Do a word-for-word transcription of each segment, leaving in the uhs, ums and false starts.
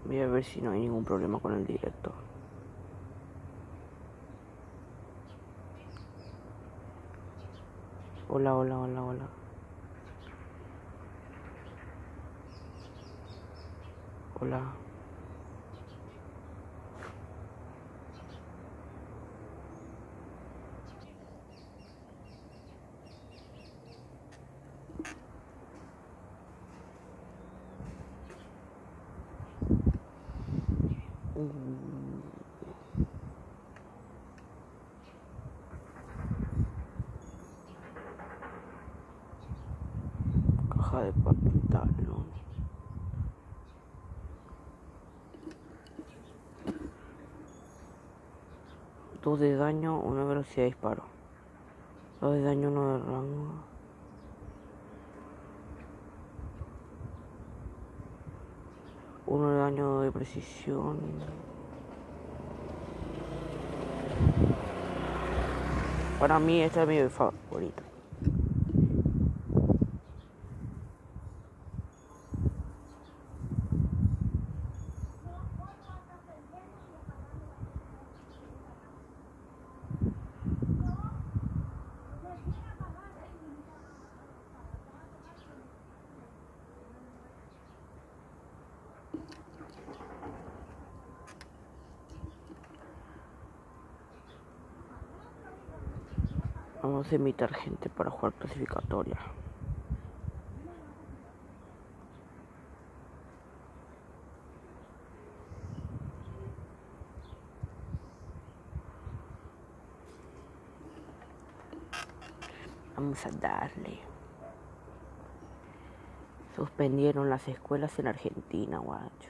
Voy a ver si no hay ningún problema con el directo. Hola, hola, hola, hola. Hola. Mm. Caja de pantalón. Dos de daño, una velocidad de disparo. Dos de daño, uno de rango. Uno de daño de precisión. Para mí esta es mi favorita. Vamos a invitar gente para jugar clasificatoria. Vamos a darle. Suspendieron las escuelas en Argentina, guacho.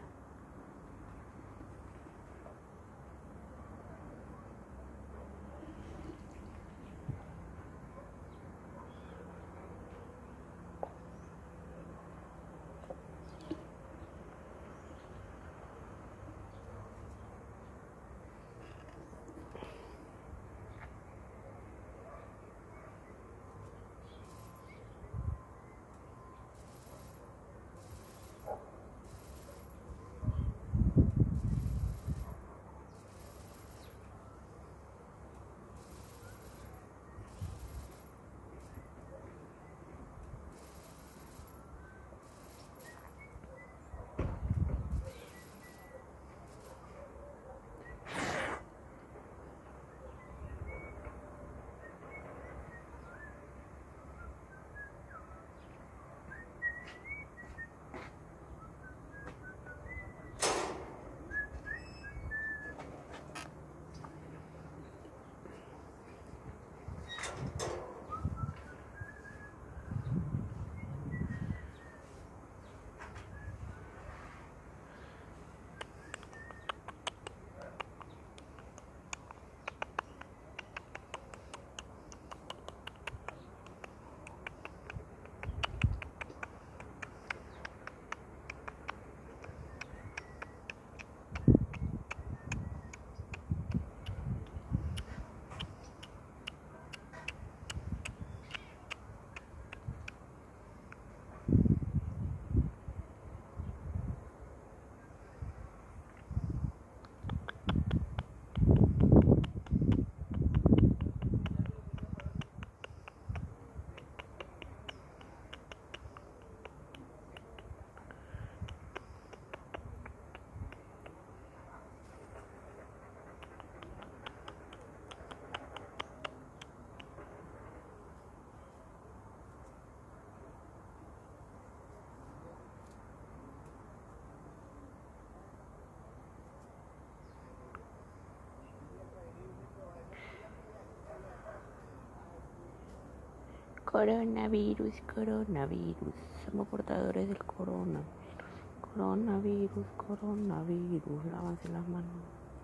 Coronavirus, coronavirus. Somos portadores del corona. Coronavirus, coronavirus. Lávanse las manos.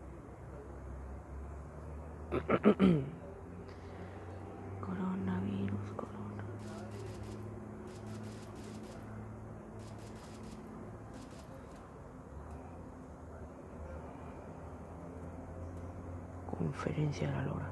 Coronavirus, corona. Conferencia de la Lora.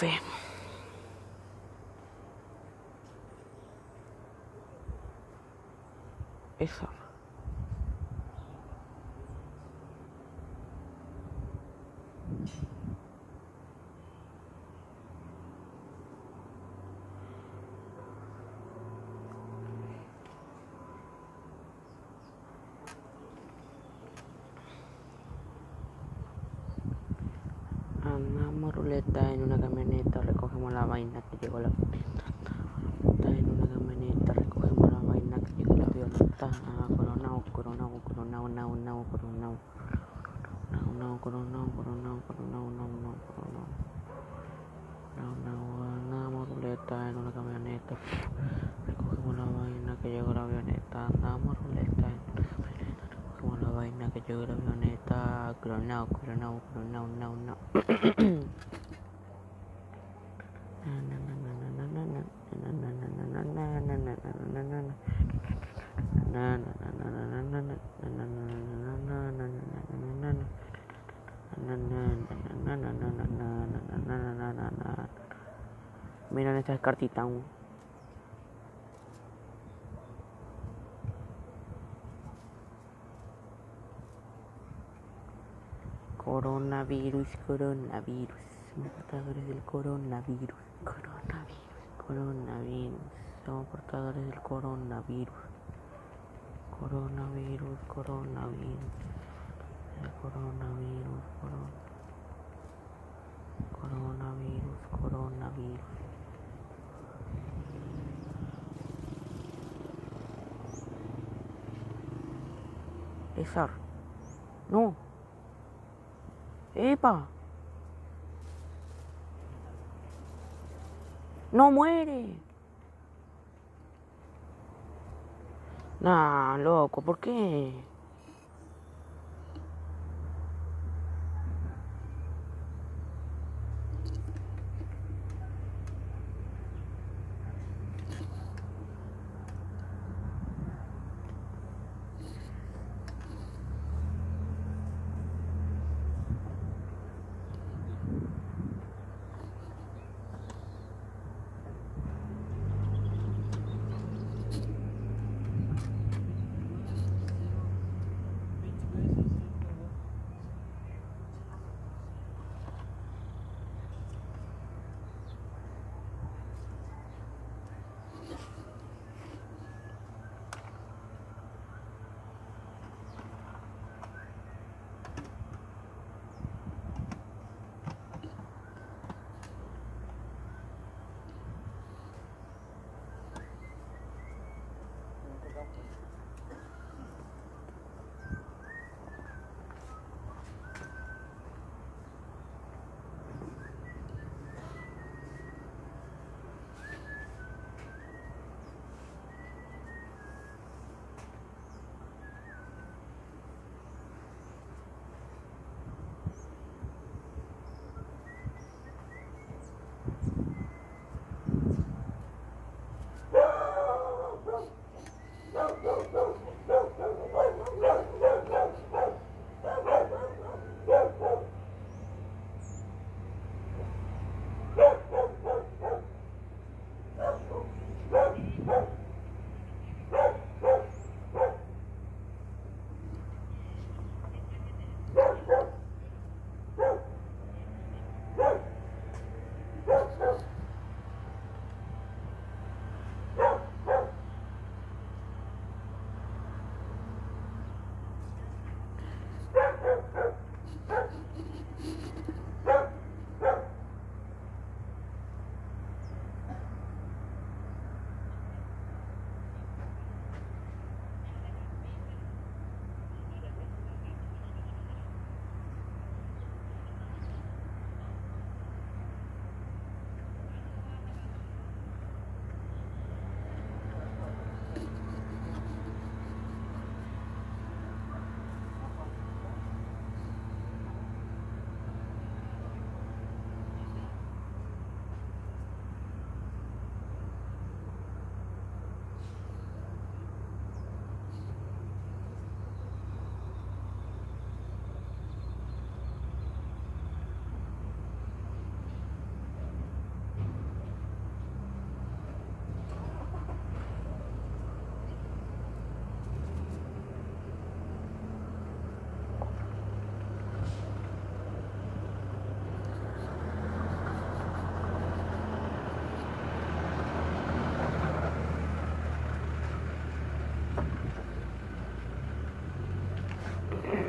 F. Eso. Andamos ruleta en una camioneta, recogemos la vaina que llegó la violeta. En una camioneta, recogemos la vaina que llegó la violeta. Coronao, coronao, coronao, nao, nao, coronao. Nao, nao, coronao, coronao, coronao, nao, nao, coronao. Nao, nao, andamos ruleta en una camioneta. Recogemos la vaina que llegó la avioneta. Andamos ruleta en una camioneta. Recogemos la vaina que llegó la avioneta. Coronao, coronao, coronao, nao, nao. Miren esta cartita aún. Coronavirus, coronavirus. Somos portadores del coronavirus. Coronavirus, coronavirus. Somos portadores del coronavirus. Coronavirus, coronavirus. El coronavirus, coron... coronavirus, coronavirus. César. No. ¡Epa! ¡No muere! Nah, loco, ¿por qué?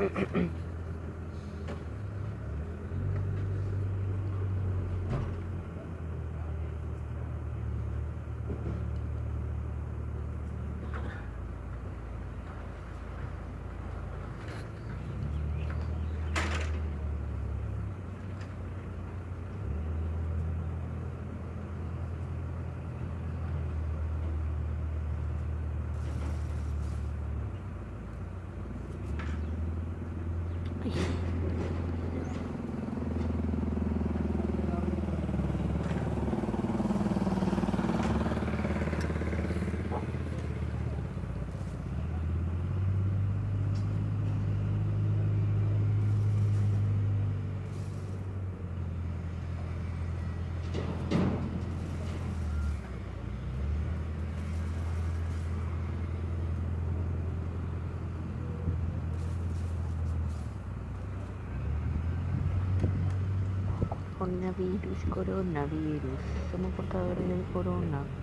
Coronavirus, coronavirus, somos portadores del corona.